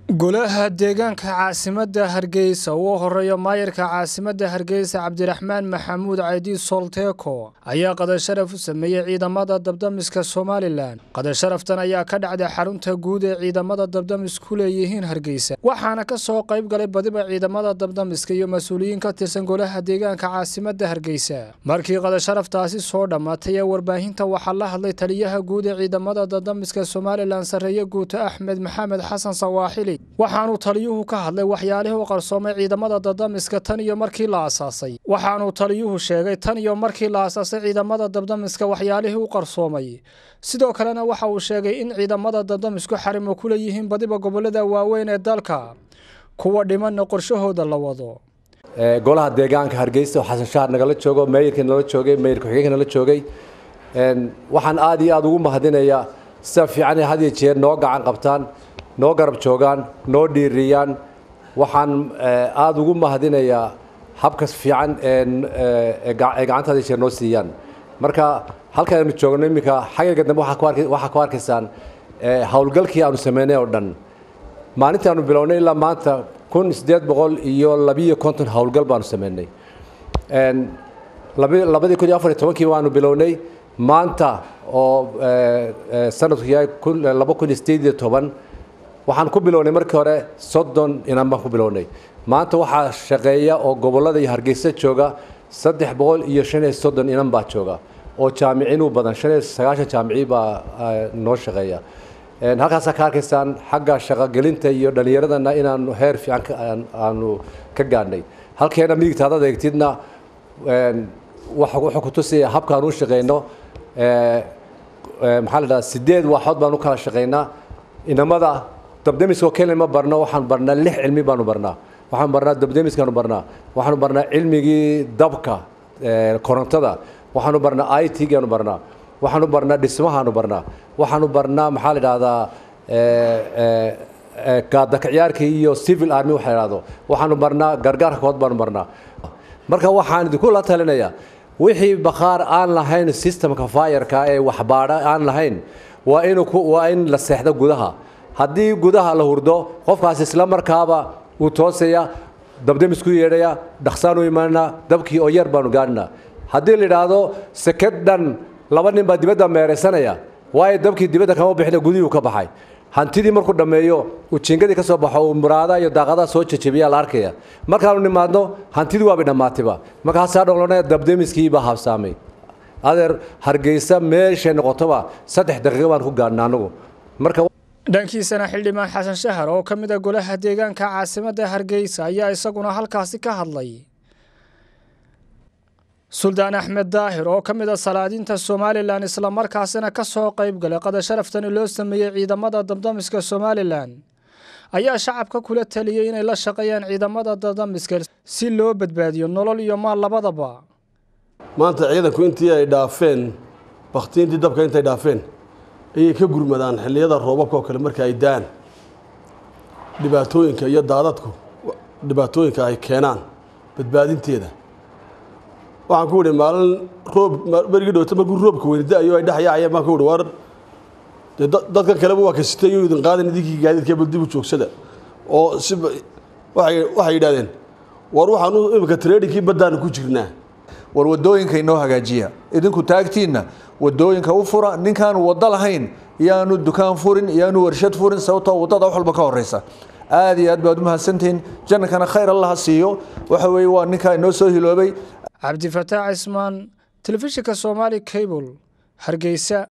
golaha deegaanka caasimadda Hargeysa oo horeeyo maayarka caasimadda Hargeysa Cabdiraxmaan Maxamuud Caydi Solteeko ayaa qadar sharaf u sameeyay ciidamada dabdamiska Somaliland. Qadar sharaftan ayaa ka dhacday xarunta guud ee ciidamada dabdamisku leeyihiin Hargeysa, waxaana ka soo qayb galay badiba ciidamada dabdamiska iyo mas'uuliyiin ka tirsan golaha deegaanka caasimadda Hargeysa. Markii qadar sharaftaasi soo dhamaatay warbaahinta waxa la hadlay taliyaha guud ee ciidamada dabdamiska Somaliland Sareeye Guuto Axmed Maxamed Xasan Sawaaxili. waxaanu taliyuhu ka hadlay waxyaalihii uu qarsoomay ciidamada dabdamiska tan iyo markii la aasaasay. waxaanu taliyuhu sheegay tan iyo markii la aasaasay ciidamada dabdamiska waxyaalihii uu qarsoomay. sidoo kalena waxa uu sheegay in ciidamada dabdamisku xarimo ku leeyihiin badiba gobolada waaweyn ee dalka, kuwa dhimanna qorshahooda la wado. golaha deegaanka Hargeysa Xasan Shaar nagala joogo, maayirka nagala joogay, maayirka xigeenka nagala joogay. waxaan aad iyo aad ugu mahadinayaa si fiican had iyo jeer noo gacan qabtaan, noo garab joogaan, noo dhiiriyaan. waxaan aad ugu mahadinayaa habkas fiican ee gacantaada jeer noo siiyaan. marka halkaan joogno imika xagga dambe waxa ku arkaysaan hawlgalkii aanu sameynay oo dhan. maalintii aanu bilownay ilaa maanta 1852 hawlgal baanu sameynay. 2014 waanu bilownay. maanta oo sanadku yahay 2018 waxaan ku bilownay markii hore 30 inaan ku bilownay. maanta waxa shaqeeya oo gobolada iyo Hargeysa jooga 335 inaan baa jooga oo jaamiciin u badan 9 jaamici baa noo shaqeeya. halkaas ka arkaysaan xagga shaqo gelinta iyo dhalinyaradana inaan heer fiican aanu ka gaarnay. halkeena midigtaada eegtidna waxa ku tusay habkaan u shaqeyno. maxaa la dhahaa 8 waaxood baan u kala shaqeynaa. inamada dabdamiska kelma barno waxaan barnaa 6 cilmi baanu barnaa. waxaan barnaa dabdamiskaanu barnaa, waxaanu barnaa cilmigii dabka korontada, waxaanu barnaa IT gaanu barnaa, waxaanu barnaa dhismahaanu barnaa, waxaanu barnaa maxaa la dhahdaa gaada ciyaarka iyo civil army waxa la dhahdo, waxaanu barnaa gargaarka kood baanu barnaa. marka waxaan idinku la talinayaa wixii bakhaar aan lahayn systemka fire-ka ee waxbaadha aan lahayn waa in la seexdo gudaha. haddii gudaha la hurdo qofkaas isla markaaba uu toosaya, dabdamisku yeedhaya, dhaqsaan u imaanaa, dabkii oo yar baanu gaadhnaa. haddii la yidhaahdo seked dhan 2 nin baa dibadda meeraysanaya, waayo dabkii dibadda kama bixina gudihii ka baxay. hantidii markuu dhammeeyo uu jiingadii ka soo baxo uu muraada iyo daaqadaha soo jajabiya la arkaya. markaanu nimaadno hantidii waa dhamaatayba. markaasaa dhoolonaya dabdamiskii baa habsaamay. adeer Hargeysa meesha noqotoba 3 daqiiqo baan ku gaadhnaa anagu. marka dhankiisana xildhibaan Xasan Shaar oo ka mid ah golaha deegaanka caasimadda Hargeysa ayaa isaguna halkaasi ka hadlay. Suldaan Axmed Daahir oo ka mid ah salaadiinta Somaliland isla markaasina ka soo qayb galay qadar sharaftan loo sameeyay ciidamada dabdamiska Somaliland ayaa shacabka kula taliyay inay la shaqeeyaan ciidamada dabdamiska si loo badbaadiyo nolol iyo maal labadaba. maanta ciidanku intii ay dhaafeen waqtiintii dabka intay dhaafeen ay ka gurmadaan xilliyada roobabka oo kale marka ay daan dhibaatooyinka iyo daadadku dhibaatooyinka ay keenaan badbaadinteeda. waxaan ku wada maalin roob barigi dhawta markuu roobka weynida ayuu ay dhaxyaacayeen baan ku wada war dadka kale waa ka sitay iyo idin qaadan idinkii gaadiidka dib u joogsada oo si waxay yidhaahdeen war waxaan imika tradingkii badaan ku jirnaa. war wadooyinka inoo hagaajiya, idinku taagtiina wadooyinka u fura. ninkaan wada lahayn yaanu dukaan furin, yaanu warshad furin, sababtoo wadada wax walba ka horeysa. aad iyo aad baad u mahadsantihiin. jannakana khayr Allah siiyo. waxa weeye waa ninka inoo soo hiloobay. Cabdi Fataax Ismaan, Telefishinka Somali Cable, Hargeysa.